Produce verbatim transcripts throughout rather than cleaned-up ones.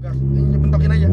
Gas, ini bentokin aja.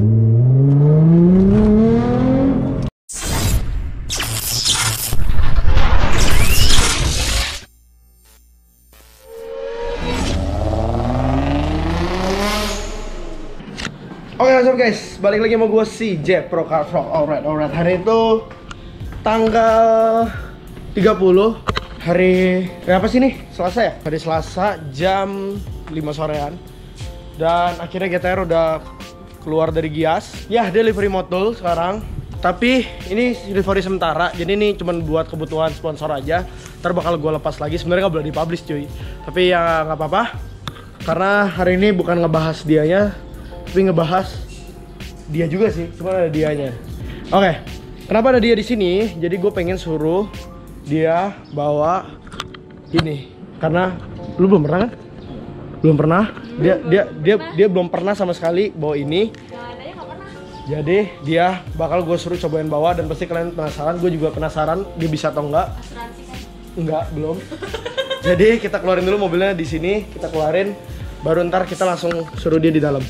Oke, langsung guys, balik lagi sama gue si J Pro Car Vlog. Alright, alright. Hari itu tanggal tiga puluh. Hari, hari apa sih nih? Selasa ya? Hari Selasa jam lima sorean. Dan akhirnya G T R udah keluar dari Gias. Ya, dia livery model sekarang. Tapi ini livery sementara. Jadi ini cuma buat kebutuhan sponsor aja. Ntar bakal gue lepas lagi. Sebenarnya nggak boleh dipublish cuy. Tapi ya nggak apa-apa. Karena hari ini bukan ngebahas dianya, tapi ngebahas dia juga sih, cuma ada dianya. Oke, kenapa ada dia di sini? Jadi gue pengen suruh dia bawa ini, karena lu belum pernah kan? Belum pernah. Dia dia dia dia belum pernah sama sekali bawa ini. Jadi dia bakal gue suruh cobain bawa dan pasti kalian penasaran. Gue juga penasaran dia bisa atau enggak. Enggak, belum. Jadi kita keluarin dulu mobilnya di sini, kita keluarin, baru ntar kita langsung suruh dia di dalam.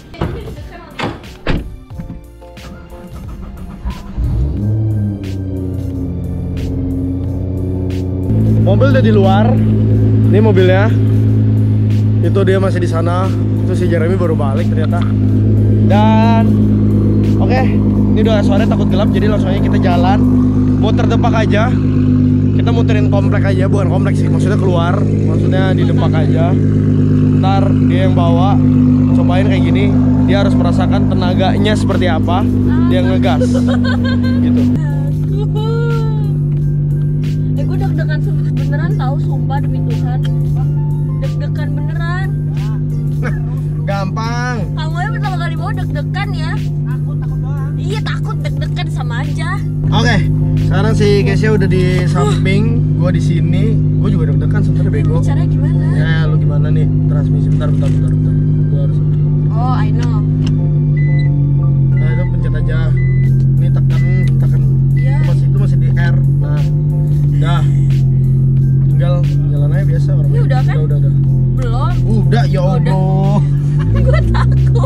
Mobil udah di luar, ini mobilnya. Itu dia masih di sana. Itu si Jeremy baru balik ternyata. Dan oke, okay, ini udah sore takut gelap, jadi langsung aja kita jalan, muter depak aja. Kita muterin komplek aja, bukan komplek sih, maksudnya keluar, maksudnya di depak aja. Ntar dia yang bawa, cobain kayak gini, dia harus merasakan tenaganya seperti apa, dia ngegas, gitu. Eh, gue deg-degan beneran tahu, sumpah demi Tuhan, deg-degan beneran. Gampang. Kamu ya pertama kali bawa deg-degan ya? Takut, takut doang. Iya takut, deg-degan sama aja. Oke, okay, sekarang si Kesia udah di samping, gue di sini, gue juga deg-degan sebenarnya bego. Caranya gimana? Ya, lu gimana nih transmisi? Bentar, bentar, bentar, bentar. Gue harus. Oh, I know. Nah itu pencet aja. Ini tekan, tekan. Iya. Itu masih itu masih di R. Nah, dah. Tinggal jalan aja biasa orang. Ini udah kan? Udah, udah, udah. Belum. Udah, ya Allah. Gue takut.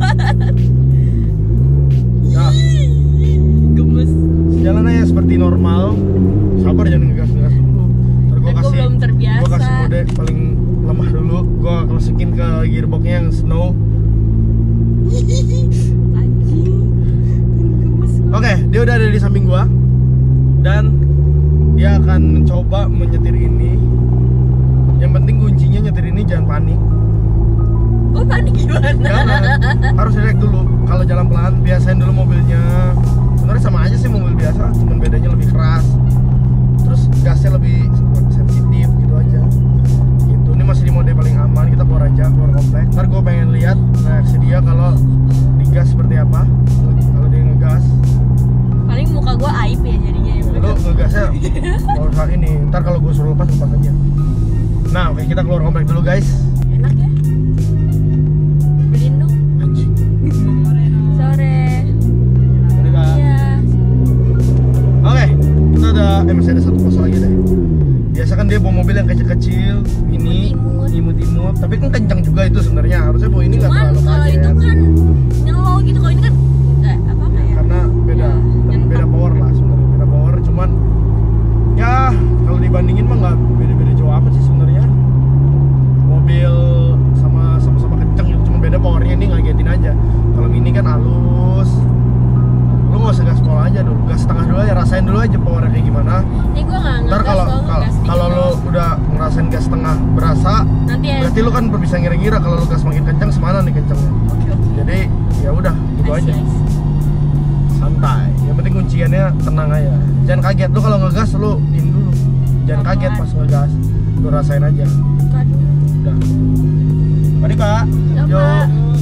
Nah, Gemes. jalan aja seperti normal. Sabar, jangan ngegas-ngegas dulu. Ntar gua Dan gua kasih, belum terbiasa. Gua kasih mode paling lemah dulu. Gua masukin ke gearboxnya yang snow. Anjing. Gemes. Oke, dia udah ada di samping gua. Dan dia akan mencoba menyetir ini. Yang penting kuncinya nyetir ini jangan panik. Gue panik gimana? Jangan, harus relax dulu. Kalau jalan pelan, biasain dulu mobilnya. Sebenarnya sama aja sih mobil biasa, cuman bedanya lebih keras. Terus gasnya lebih sensitif gitu aja. Gitu. Ini masih di mode paling aman. Kita keluar aja, keluar komplek. Ntar gue pengen lihat reaksi dia kalau digas seperti apa. Kalau dia ngegas. Paling muka gue aib ya jadinya ya. Lu ngegasnya kalau saat ini. Ntar kalau gue suruh lepas lepas aja. Nah, oke kita keluar komplek dulu guys. Enak ya? Beliin dong. Anjing. Sore. Sore, Kak. Iya. Oke, kita ada, eh masih ada satu pos lagi deh. Biasa kan dia bawa mobil yang kecil-kecil, ini imut-imut, tapi kan kencang juga itu sebenarnya. Harusnya bawa ini nggak Cuman terlalu kalau kaget. itu kan nyelow gitu, kalau ini kan eh, apa kayak? Karena beda, Ya, beda power lah sebenarnya, beda power. Cuman ya kalau dibandingin mah nggak beda-beda jauh amat sih sebenarnya. Mobil sama sama-sama kencang gitu, cuma beda powernya ini ngagetin aja. Kalau mini kan halus. Lu nggak usah gas pol aja dulu, gas setengah dulu aja, rasain dulu aja powernya kayak gimana. Ini gue nggak Ntar ngegas kalau loh, kalau ngegas dikit kalau lu doang. udah ngerasain gas setengah berasa, Nanti ya. berarti lu kan bisa ngira-ngira kalau lu gas makin kencang semana nih kencangnya. Oke oke. Jadi ya udah gitu Nice, aja, nice. santai. Yang penting kunciannya tenang aja. Jangan kaget, lu kalau ngegas lu in dulu. Jangan Pelan-pelan. kaget pas ngegas, lu rasain aja. Aduh. Udah. Mari Pak. Ya, Yuk. Pak.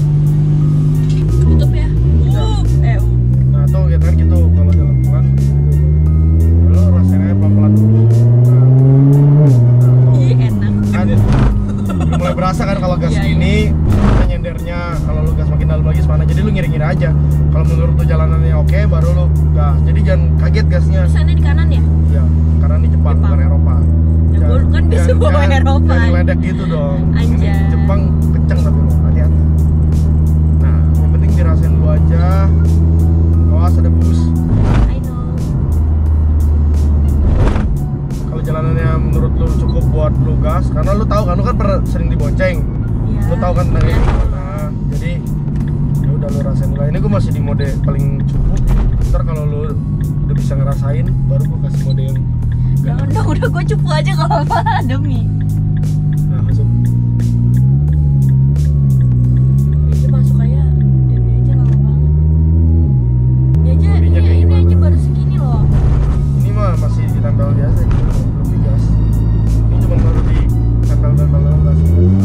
Tutup ya. Uh, eh, uh. Nah tuh gitu kan gitu kalau jalan pelan. Gitu. Lu rasain aja pelan-pelan dulu. Nah, tuh. Ih, enak. Kan udah mulai berasa kan kalau gas Iya, iya. gini kita nyendernya, kalau lu gas makin dalam lagi semana, jadi lu ngira-ngira aja kalau menurut lu jalanannya oke baru lu gas, jadi jangan kaget gasnya. Sana di kanan ya? Ya karena ini Jepang, Jepang. bukan Eropa. Ya, Jangan- gua kan bisa jangan- bawa jangan- Eropa. jangan ledek gitu dong. Ini Anjay. Jepang kenceng tapi lu hati-hati. Nah yang penting ngerasain dulu. Ini gue masih di mode paling cukup. Ntar kalau lu udah bisa ngerasain, baru gue kasih mode yang Jangan dong, udah gue cupu aja gak apa-apa demi. nah langsung. Ini masuk aja, dan ini aja lama banget. Ini aja, Bodinya ini, kayak ini gimana? aja baru segini loh. Ini mah masih ditempel biasa, belum digas. Ini cuma baru ditempel-tempel doang gas.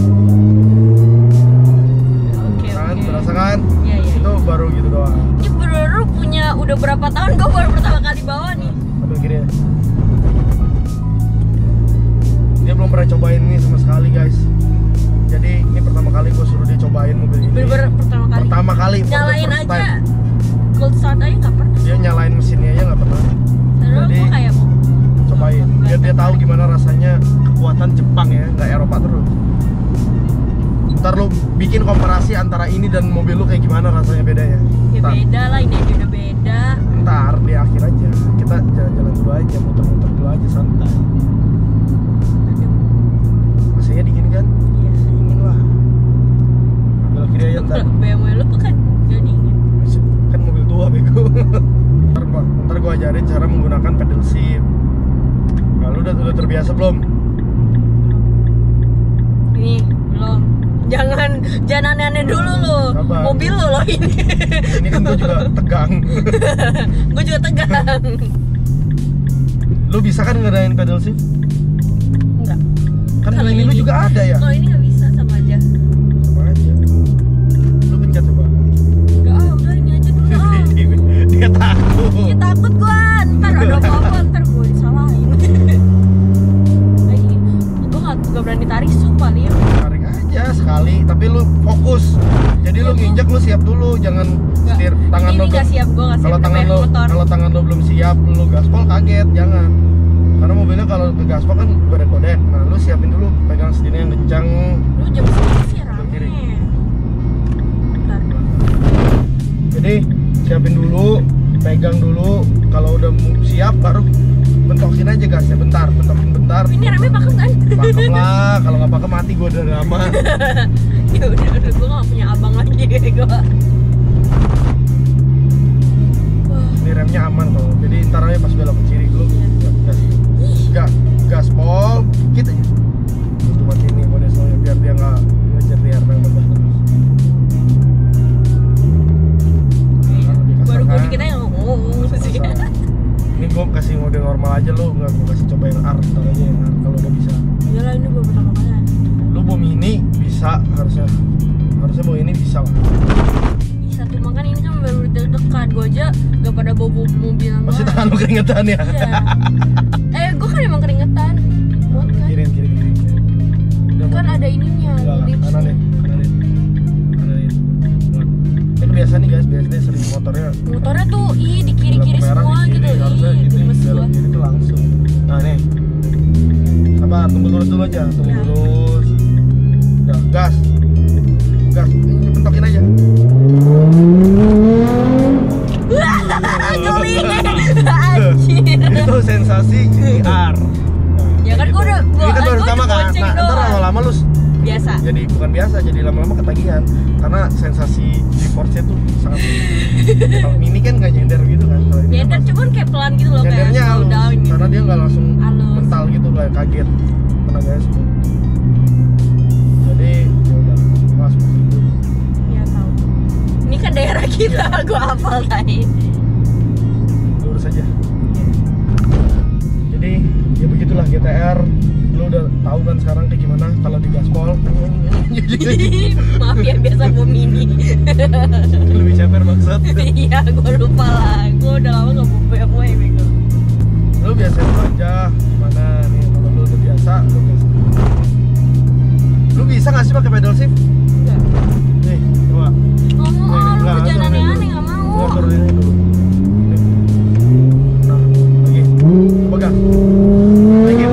Oke Kan, oke. berasa kan? Iya iya. Itu baru gitu doang. Ini baru punya udah berapa tahun gue baru pertama kali bawa nih. Ambil kiri ya. Dia belum pernah cobain ini sama sekali guys. Jadi ini pertama kali gue suruh dia cobain mobil ini. Bener-bener pertama kali. Pertama kali. for the Nyalain first aja. time. Cold start aja nggak pernah. Dia nyalain mesinnya aja nggak pernah. Padahal Jadi, gue kayak mau Cobain. Biar dia tahu gimana rasanya kekuatan Jepang ya, nggak Eropa terus. Ntar lu bikin komparasi antara ini dan mobil lu kayak gimana rasanya bedanya. Ya Ntar, beda lah, ini aja udah beda. ntar di akhir aja. Kita jalan-jalan dulu aja, muter-muter dulu aja santai. Aduh, Mesinnya dingin kan? iya. Dingin lah. Ambil kiri aja ntar. B M W lu kan gak dingin. Kan mobil tua bego. ntar, gua- ntar gua ajarin cara menggunakan pedal shift. Nah, lu udah, udah terbiasa belum? Ini belum. Jangan jangan aneh-aneh dulu lo. Sabar. Mobil lo loh ini. Ini kan gua juga tegang. Gue juga tegang. Lu bisa kan ngerain pedal shift? Enggak. Kan Kalau ini lu ini- juga ada ya? Kalau ini nggak bisa sama aja. Sama aja. Lu pencet coba. Enggak, ah, udah ini aja dulu. Ah. Dia takut. Ya takut gua, ntar ada apa-apa, ntar gua disalahin. Nah, ini gua gak, gak berani tarik sumpah nih. Tarik aja sekali, tapi lu fokus. Jadi lu nginjek lu siap dulu, jangan Nggak, setir tangan ini lu. nggak belum- siap, gua nggak siap. Kalau Udah tangan bayar lu motor. kalau tangan lu belum siap, lu gaspol kaget, jangan. Karena mobilnya kalau ke gaspol kan godek-godek. Nah, lu siapin dulu, pegang setirnya yang kencang. Lu jam segini sih Jam kiri. rame. Bentar. Jadi siapin dulu, pegang dulu. Kalau udah mu- siap baru bentokin aja gasnya. Bentar, bentokin bentar. Ini rame pakem kan? Pakem lah, kalau nggak pakem mati gue udah lama. Ya udah, udah gua gak punya abang lagi gua. Wah, Ini remnya aman tuh. Jadi ntar aja pas belok ke kiri lu Iya. gas, gas, gaspol, kita tuh mati ini mode soalnya biar dia nggak ngejar di R P M terus. Nah, lebih kasar baru gua kan? dikit aja ngomong sih. Kasar. Ini gue kasih mode normal aja lu, nggak gue kasih cobain R, ntar aja yang R kalau udah bisa. Iyalah, ini gua pertama kali. Lu bawa mini bisa harusnya, harusnya bawa ini bisa lah. Bisa tuh, makan ini kan baru dekat. Gua aja gak pada bawa mobil yang Masih lain. tangan lu keringetan ya? Iya. Eh, gua kan emang keringetan. Buat kan. Kirim, kirim, kirim, kirim. Udah, Kan mau. ada ininya, Enggak, lipsnya. kanan deh, kanan deh, kanan deh. Ini kebiasaan nih guys, biasanya sering motornya Motornya tuh ih di kiri-kiri lampu merah semua di gitu. kiri, harusnya Ih, ini gemes belok gua. kiri tuh langsung. Nah nih, sabar, tunggu lurus dulu aja, tunggu Ya. lurus. Udah, gas, gas, ini bentokin aja. Geli. Anjir. Itu sensasi G T R. Nah, Ya kan kayak gua gitu. udah gua, Ini kan baru gua pertama kan. bonceng Nah, ntar doang. lama-lama lu Biasa. jadi bukan biasa, jadi lama-lama ketagihan karena sensasi G-force-nya tuh sangat kalau mini kan nggak nyender gitu kan, kalau ini Nyender kan cuman kayak pelan gitu loh, kayak nyendernya slow halus down gitu. karena dia nggak langsung Halus. mental gitu, kayak kaget tenaganya semua. Jadi ya udah mas itu Iya tahu. Ini kan daerah kita, Iya. gua hafal tadi. lurus aja. Jadi ya begitulah G T R, lu udah tahu kan sekarang kayak gimana kalau di gaspol. Maaf ya, biasa gua mini. Lebih ceper maksud. Iya, gua lupa lah. Gua udah lama gak bawa B M W bego. Lu biasa dulu aja gimana nih, kalau lu udah biasa lu biasa. Lu bisa nggak sih pakai pedal shift? Enggak. Nih, coba. Ngomong, oh, lu Nggak, kerjaan turunin aneh-aneh dulu. gak mau. Nggak, turunin ini dulu. Nih. Nah, lagi. Coba gas. Lagi.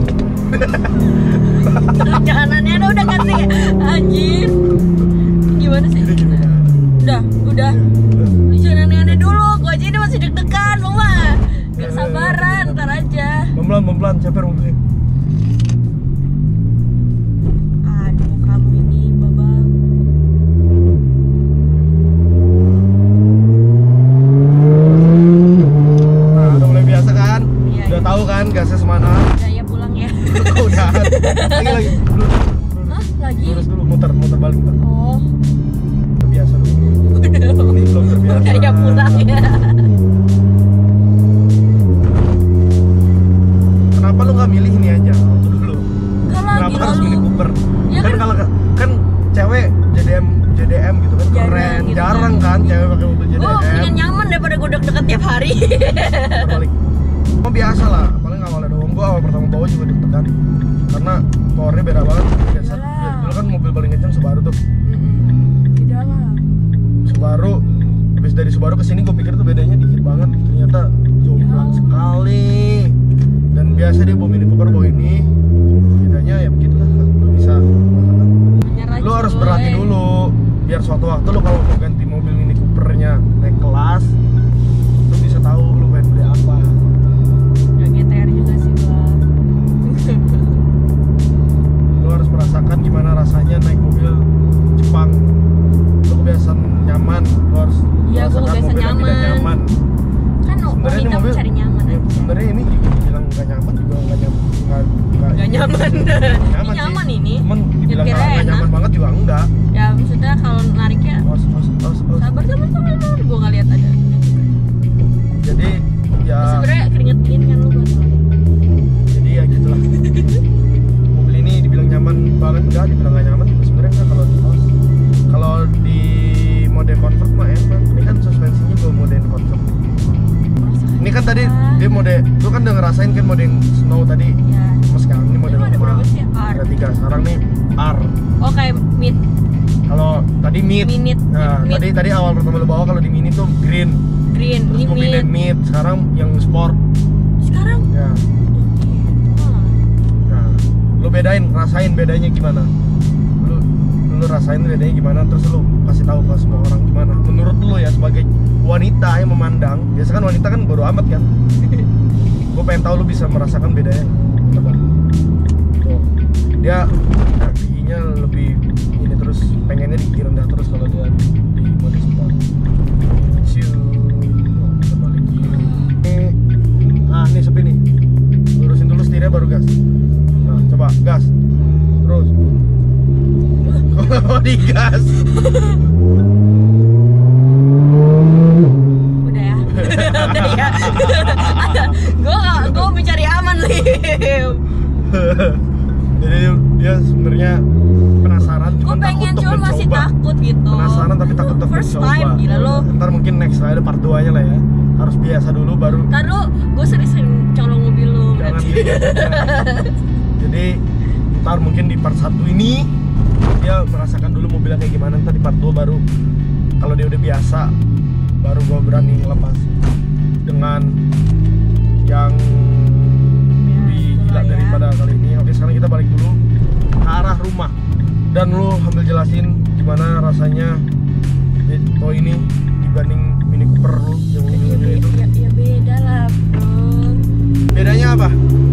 Kerjaan aneh-aneh udah kan sih. Anjir. Gimana sih? Gini, gini. Udah, udah. Udah. Lu jangan aneh-aneh dulu. Gua aja ini masih deg-degan, lu mah. Gak sabaran, ntar aja. Pelan-pelan, pelan-pelan, ceper mobilnya. Aduh, kamu ini, babang. kan, cewek pakai mobil J D M. Gue pengen nyaman daripada gue deket-deket tiap hari. Terbalik. Oh biasa lah, paling awalnya doang. Gue awal pertama bawa juga deg-degan karena powernya beda banget. Biasa, Iyalah. dulu kan mobil paling kencang Subaru tuh. Tidak lah. Subaru, habis dari Subaru ke sini gue pikir tuh bedanya dikit banget. Ternyata jomplang sekali. Dan biasa dia bawa Mini Cooper bawa ini, bedanya ya begitulah. Lu bisa, Menyerah lu harus coy. berlatih dulu. Biar suatu waktu lu kalau mau ganti mobil Mini Coopernya naik kelas, lu bisa tahu lu pengen beli apa. Gak G T R juga sih gua. Lu harus merasakan gimana rasanya naik mobil Jepang. Lu kebiasaan nyaman, lu harus Iya, gua merasakan kebiasaan mobil yang tidak nyaman. nyaman. Kan Sebenarnya ini wanita mobil mencari nyaman ya, aja. sebenarnya ini juga bilang nggak nyaman juga nggak nyaman nggak nggak Gak nyaman. nyaman, Ini nyaman sih. ini. Cuman dibilang Nyetirnya nggak nggak enak. nyaman banget juga enggak. Ya maksudnya kalau nariknya Os, os, os, os. sabar sabar sabar sabar. Gue gak lihat ada. Jadi ya Sebenarnya keringet dingin kan lu buat lari. jadi ya gitulah. Mobil ini dibilang nyaman banget enggak, dibilang nggak nyaman juga sebenarnya enggak kalau di os. Kalau di mode comfort mah enak. Ini kan suspensinya gue mode comfort. Ini kan tadi dia mode, lu kan udah ngerasain kan mode yang snow tadi. Ya. Mas sekarang ini mode Ini mode normal. berapa sih? R. Ada tiga. Sekarang nih R. Oh kayak mid. Kalau tadi mid. Minute. Nah, Mid. tadi tadi awal pertama lu bawa kalau di mini tuh green. Green. Terus Ini mobilnya mid. mid. Sekarang yang sport. Sekarang. Ya. Oh. Nah, lu bedain, rasain bedanya gimana? Lu lu rasain bedanya gimana terus lu kasih tahu ke semua orang gimana. Menurut lu ya sebagai wanita yang memandang, biasa kan wanita kan bodo amat kan. Gue pengen tahu lu bisa merasakan bedanya. Coba. Tuh. Dia nah, giginya lebih ini terus pengennya di gigi rendah terus kalau dia di mode sport. Ciu. Coba lagi. Ini ah ini sepi nih. Lurusin dulu setirnya baru gas. Nah, coba gas. Terus. Oh, digas. Udah ya. Udah ya. Gue gue mencari aman nih. Jadi dia sebenarnya penasaran Gue cuman takut pengen untuk cuma masih mencoba. takut gitu. Penasaran tapi takut untuk First mencoba. time gila lo. Ntar mungkin next ada part dua nya lah ya. Harus biasa dulu baru. Ntar lu gue sering-sering colong mobil lu. Jangan berarti. gitu. Jadi ntar mungkin di part satu ini dia merasakan dulu mobilnya kayak gimana, ntar di part dua baru kalau dia udah biasa baru gue berani ngelepas dengan yang lebih gila itulah ya. daripada kali ini. Oke, sekarang kita balik dulu ke arah rumah dan lu ambil jelasin gimana rasanya Jeto ini dibanding Mini Cooper lu yang ini Ya, ini itu. ya, ya beda lah bro. Bedanya apa?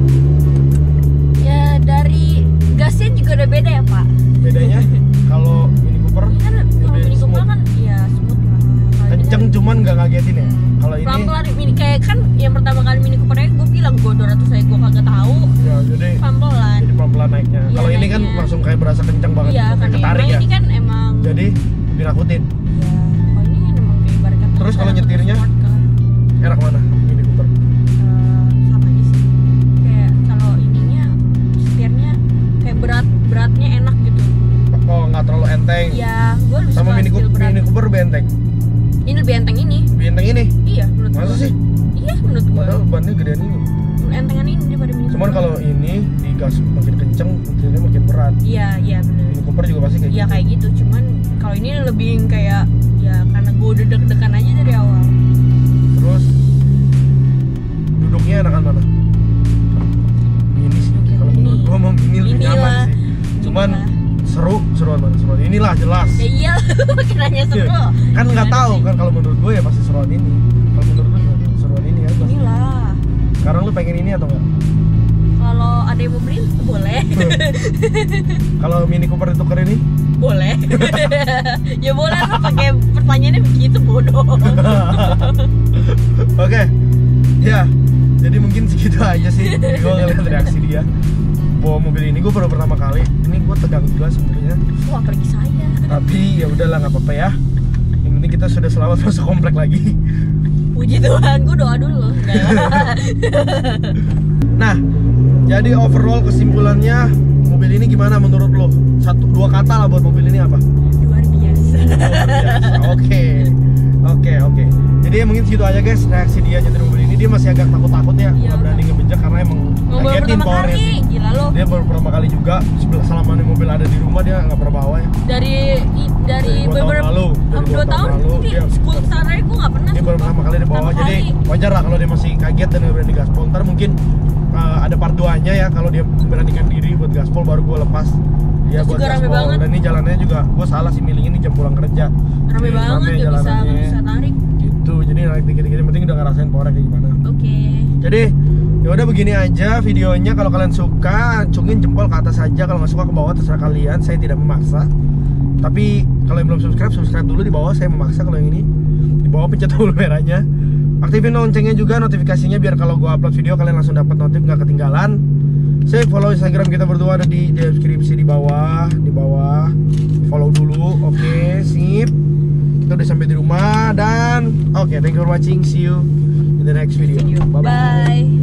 Ya dari gasnya juga udah beda ya pak. Bedanya kalau Mini Cooper Ini kan kalau lebih Mini Cooper smooth. kan ya smooth lah. Kalau ini Kenceng kan cuman nggak ngagetin ya. Kalau ini pelan-pelan mini kayak kan yang pertama kali Mini Cooper gue bilang gue dua ratus saya gue kagak tahu. ya jadi Pelan-pelan. jadi pelan-pelan naiknya. Iya, Kalau ini kan naiknya. langsung kayak berasa kencang banget, Iya kayak kan ketarik emang ya. ini kan emang. Jadi lebih nakutin. Ya, kalau ini kan emang kayak ibarat kata Terus kalau kita nyetirnya? sport kan. Enak mana Mini Cooper? Eh, sama aja sih. Kayak kalau ininya setirnya kayak berat beratnya enak gitu. Oh, nggak terlalu enteng. Iya, gue lebih Sama suka Mini feel Cooper, berat. Mini Cooper lebih enteng. Ini lebih enteng ini. Lebih enteng ini. Iya, menurut Masa gue. sih? Iya, menurut gue. Padahal bannya gedean ini. Entengan ini daripada Mini Cuman Cooper. kalau ini digas makin kenceng, nyetirnya makin berat. Iya, iya benar. Mini Cooper juga pasti kayak Iya gitu. kayak gitu, cuman kalau ini lebih kayak ya karena gue udah deg-degan aja dari awal. Terus duduknya enakan mana? Mini sih. Oke, Kalau mini. menurut gua mau mini lebih Mini nyaman lah. sih. Cuman Mini seru, seruan mana seruan. Inilah jelas. Ya iya, makin nanya seru. Kan nggak Gimana tahu sih? kan kalau menurut gue ya pasti seruan ini. Kalau menurut lu gimana? Seruan ini aja. Inilah. Sekarang lu pengen ini atau enggak? Kalau ada yang mau beli, boleh. Kalau Mini Cooper ditukar ini? Boleh. Ya boleh lah pakai pertanyaannya begitu bodoh. Oke. Ya. Jadi mungkin segitu aja sih. Gue ngeliat reaksi dia bawa mobil ini. Gue baru pertama kali. Ini gue tegang juga sebenarnya. Wah, apalagi saya. Tapi ya udahlah nggak apa-apa ya. Yang penting kita sudah selamat masuk komplek lagi. Puji Tuhan, gue doa dulu. Enggak lah. Nah, jadi overall kesimpulannya mobil ini gimana menurut lo? Satu dua kata lah buat mobil ini apa? Luar biasa. Luar biasa. Oke. Jadi ya mungkin segitu aja guys reaksi dia nyetir mobil ini. Dia masih agak takut-takut ya, Iya, nggak berani ngebejek karena emang Mobil kagetin pertama powernya kali, sih. gila lo. Dia baru pertama kali juga sebelah selama nih mobil ada di rumah dia nggak pernah bawa ya. Dari i- dari Dari dua tahun beberapa lalu, dari dua dua tahun tahun, lalu, ini dia- school start aja gue nggak pernah. Dia baru pertama kali dibawa, Pertama jadi kali. wajar lah kalau dia masih kaget dan nggak berani gaspol. Ntar mungkin uh, ada part dua nya ya kalau dia beranikan diri buat gaspol baru gue lepas dia Terus buat juga rame gaspol. banget. Dan ini jalannya juga gue salah sih milihnya nih jam pulang kerja. Rame Jadi banget, gak bisa jalanannya. nggak bisa tarik. Gitu, jadi naik dikit-dikit yang penting udah ngerasain powernya kayak gimana. Oke. Jadi ya udah begini aja videonya. Kalau kalian suka, acungin jempol ke atas aja. Kalau nggak suka ke bawah terserah kalian. Saya tidak memaksa. Tapi kalau yang belum subscribe, subscribe dulu di bawah. Saya memaksa kalau yang ini. Di bawah pencet tombol merahnya. Aktifin loncengnya juga, notifikasinya biar kalau gua upload video kalian langsung dapat notif nggak ketinggalan. Saya follow Instagram kita berdua ada di deskripsi di bawah, di bawah. Follow dulu. Oke, sip. Kita udah sampai di rumah dan oke, thank you for watching. See you in the next video. Bye bye. Bye.